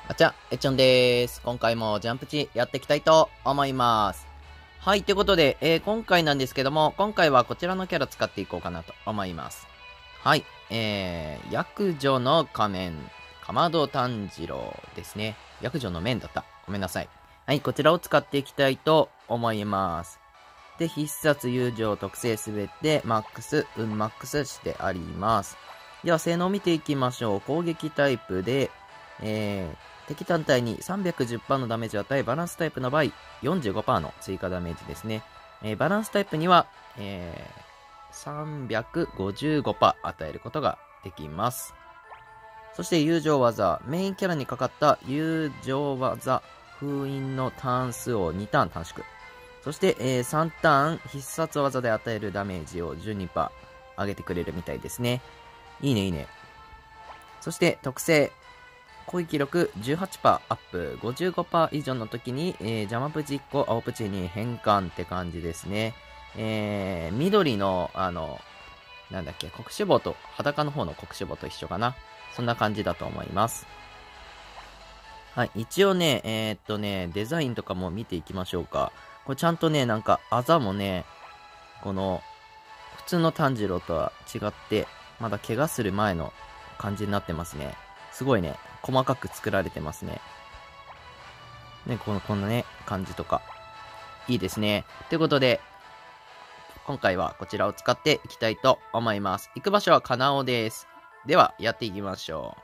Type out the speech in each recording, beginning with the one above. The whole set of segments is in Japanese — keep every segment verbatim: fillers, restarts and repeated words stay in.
あちゃ、えちょんでーす。今回もジャンプチやっていきたいと思います。はい、ということで、えー、今回なんですけども、今回はこちらのキャラ使っていこうかなと思います。はい、えー、ヤ女の仮面、かまど炭治郎ですね。ヤ女の面だった。ごめんなさい。はい、こちらを使っていきたいと思います。で、必殺友情特性すべてマックス、運マックスしてあります。では、性能を見ていきましょう。攻撃タイプで、えー、敵単体に さんびゃくじゅっパーセント のダメージを与え、バランスタイプの場合、よんじゅうごパーセント の追加ダメージですね。えー、バランスタイプには、えー、さんびゃくごじゅうごパーセント 与えることができます。そして友情技、メインキャラにかかった友情技、封印のターン数をにターン短縮。そして、えー、さんターン必殺技で与えるダメージを じゅうにパーセント 上げてくれるみたいですね。いいねいいね。そして特性、攻撃力 じゅうはちパーセント アップ、ごじゅうごパーセント 以上の時に、えー、邪魔プチいっこ、青プチに変換って感じですね。えー、緑の、あの、なんだっけ、国志望と、裸の方の国志望と一緒かな。そんな感じだと思います。はい、一応ね、えー、っとね、デザインとかも見ていきましょうか。これちゃんとね、なんか、あざもね、この、普通の炭治郎とは違って、まだ怪我する前の感じになってますね。すごいね、細かく作られてますね。ね、この、こんなね、感じとか。いいですね。ということで、今回はこちらを使っていきたいと思います。行く場所はカナオです。では、やっていきましょう。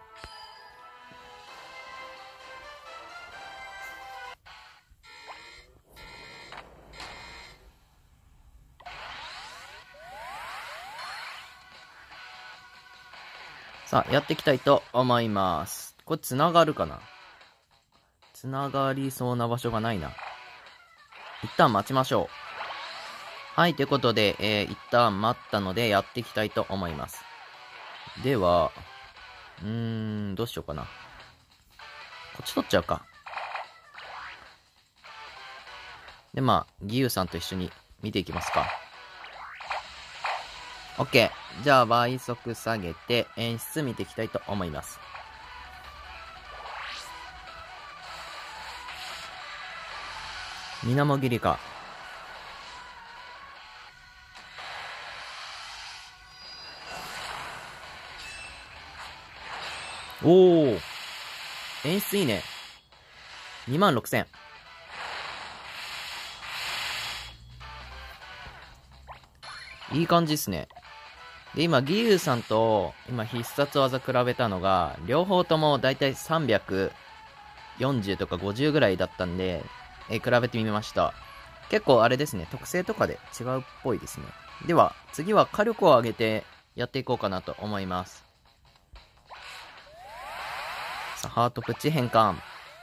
さあ、やっていきたいと思います。これ繋がるかな？繋がりそうな場所がないな。一旦待ちましょう。はい、ということで、えー、一旦待ったのでやっていきたいと思います。では、うーん、どうしようかな。こっち取っちゃうか。で、まあ、義勇さんと一緒に見ていきますか。OK。じゃあ、倍速下げて、演出見ていきたいと思います。水面切りか。おー。演出いいね。にまんろくせん。いい感じっすね。で、今、義勇さんと、今、必殺技比べたのが、両方ともだいたいさんびゃくよんじゅうとかごじゅうぐらいだったんで、えー、比べてみました。結構あれですね、特性とかで違うっぽいですね。では、次は火力を上げてやっていこうかなと思います。さあ、ハートプチ変換。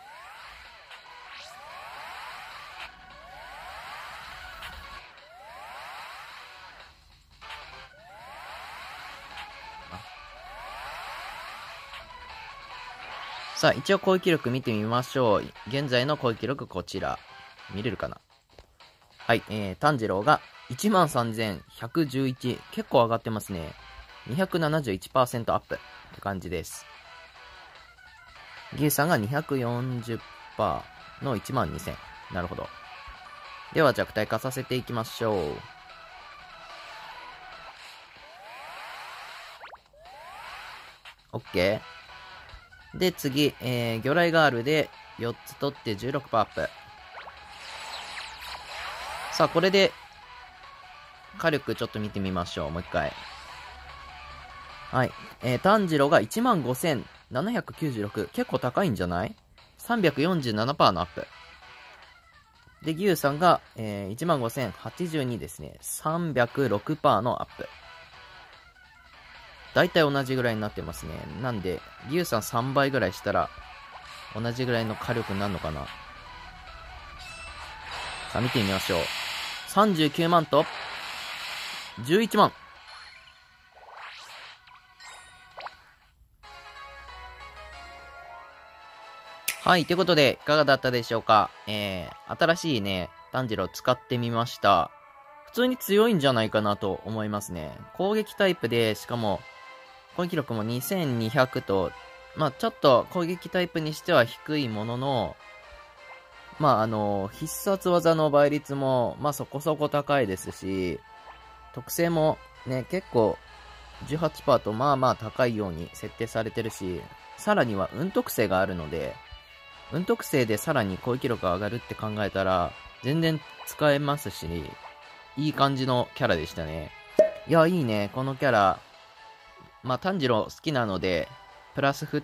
さあ、一応攻撃力見てみましょう。現在の攻撃力こちら。見れるかな？はい、えー、炭治郎が いちまんさんぜんひゃくじゅういち。結構上がってますね。にひゃくななじゅういちパーセント アップって感じです。義勇さんが にひゃくよんじゅっパーセント のいちまんにせん。なるほど。では弱体化させていきましょう。OK。で、次、えー、魚雷ガールでよっつ取って じゅうろくパーセント アップ。さあ、これで、火力ちょっと見てみましょう。もう一回。はい。えー、炭治郎が いちまんごせんななひゃくきゅうじゅうろく。結構高いんじゃない？ さんびゃくよんじゅうななパーセント のアップ。で、義勇さんが、えー、いちまんごせんはちじゅうにですね。さんびゃくろくパーセント のアップ。だいたい同じぐらいになってますね。なんで、義勇さんさんばいぐらいしたら、同じぐらいの火力になるのかな。さあ、見てみましょう。さんじゅうきゅうまんと、じゅういちまん。はい、ということで、いかがだったでしょうか。えー、新しいね、炭治郎使ってみました。普通に強いんじゃないかなと思いますね。攻撃タイプで、しかも、攻撃力もにせんにひゃくとまあ、ちょっと攻撃タイプにしては低いものの、まあ、あの、必殺技の倍率も、まあ、そこそこ高いですし、特性もね、結構、じゅうはちパーセント とまあまあ高いように設定されてるし、さらには運特性があるので、運特性でさらに攻撃力が上がるって考えたら、全然使えますし、いい感じのキャラでしたね。いや、いいね、このキャラ。まあ、炭治郎好きなので、プラス振って、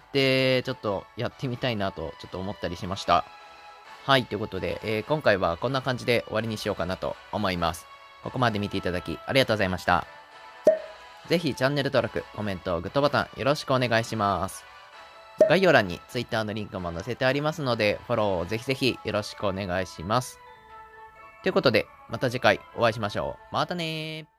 ちょっとやってみたいなと、ちょっと思ったりしました。はい、ということで、えー、今回はこんな感じで終わりにしようかなと思います。ここまで見ていただき、ありがとうございました。ぜひチャンネル登録、コメント、グッドボタンよろしくお願いします。概要欄に Twitter のリンクも載せてありますので、フォローをぜひぜひよろしくお願いします。ということで、また次回お会いしましょう。またねー。